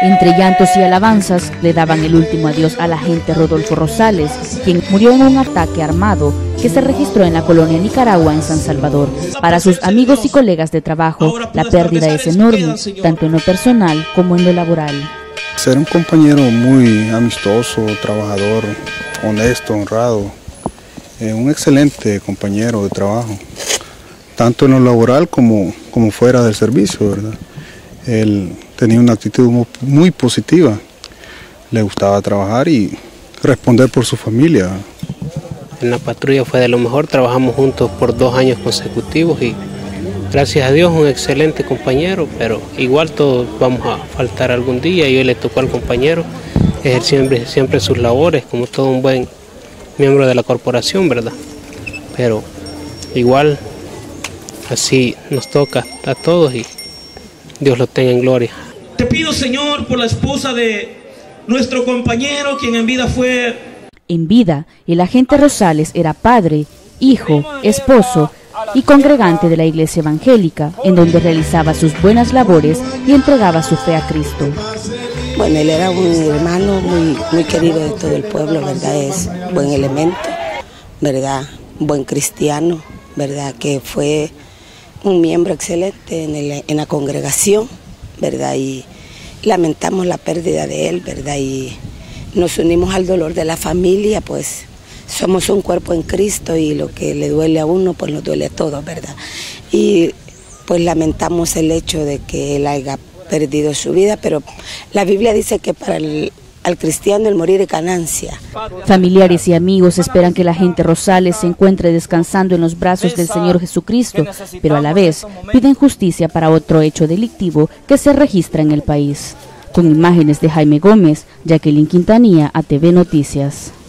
Entre llantos y alabanzas, le daban el último adiós al agente Rodolfo Rosales, quien murió en un ataque armado que se registró en la colonia Nicaragua en San Salvador. Para sus amigos y colegas de trabajo, la pérdida es enorme, tanto en lo personal como en lo laboral. Ser un compañero muy amistoso, trabajador, honesto, honrado, un excelente compañero de trabajo, tanto en lo laboral como fuera del servicio, ¿verdad? Él tenía una actitud muy positiva, le gustaba trabajar y responder por su familia. En la patrulla fue de lo mejor, trabajamos juntos por 2 años consecutivos y gracias a Dios un excelente compañero, pero igual todos vamos a faltar algún día y hoy le tocó al compañero ejercer siempre sus labores como todo un buen miembro de la corporación, ¿verdad? Pero igual así nos toca a todos y Dios lo tenga en gloria. Te pido, Señor, por la esposa de nuestro compañero, quien en vida fue... En vida, el agente Rosales era padre, hijo, esposo y congregante de la iglesia evangélica, en donde realizaba sus buenas labores y entregaba su fe a Cristo. Bueno, él era un hermano muy querido de todo el pueblo, ¿verdad? Es buen elemento, ¿verdad? Buen cristiano, ¿verdad? Que fue un miembro excelente en la congregación, ¿verdad? Y lamentamos la pérdida de él, ¿verdad? Y nos unimos al dolor de la familia, pues somos un cuerpo en Cristo y lo que le duele a uno, pues nos duele a todos, ¿verdad? Y pues lamentamos el hecho de que él haya perdido su vida, pero la Biblia dice que para al cristiano el morir es ganancia. Familiares y amigos esperan que el agente Rosales se encuentre descansando en los brazos del Señor Jesucristo, pero a la vez piden justicia para otro hecho delictivo que se registra en el país. Con imágenes de Jaime Gómez, Jacqueline Quintanilla, ATV Noticias.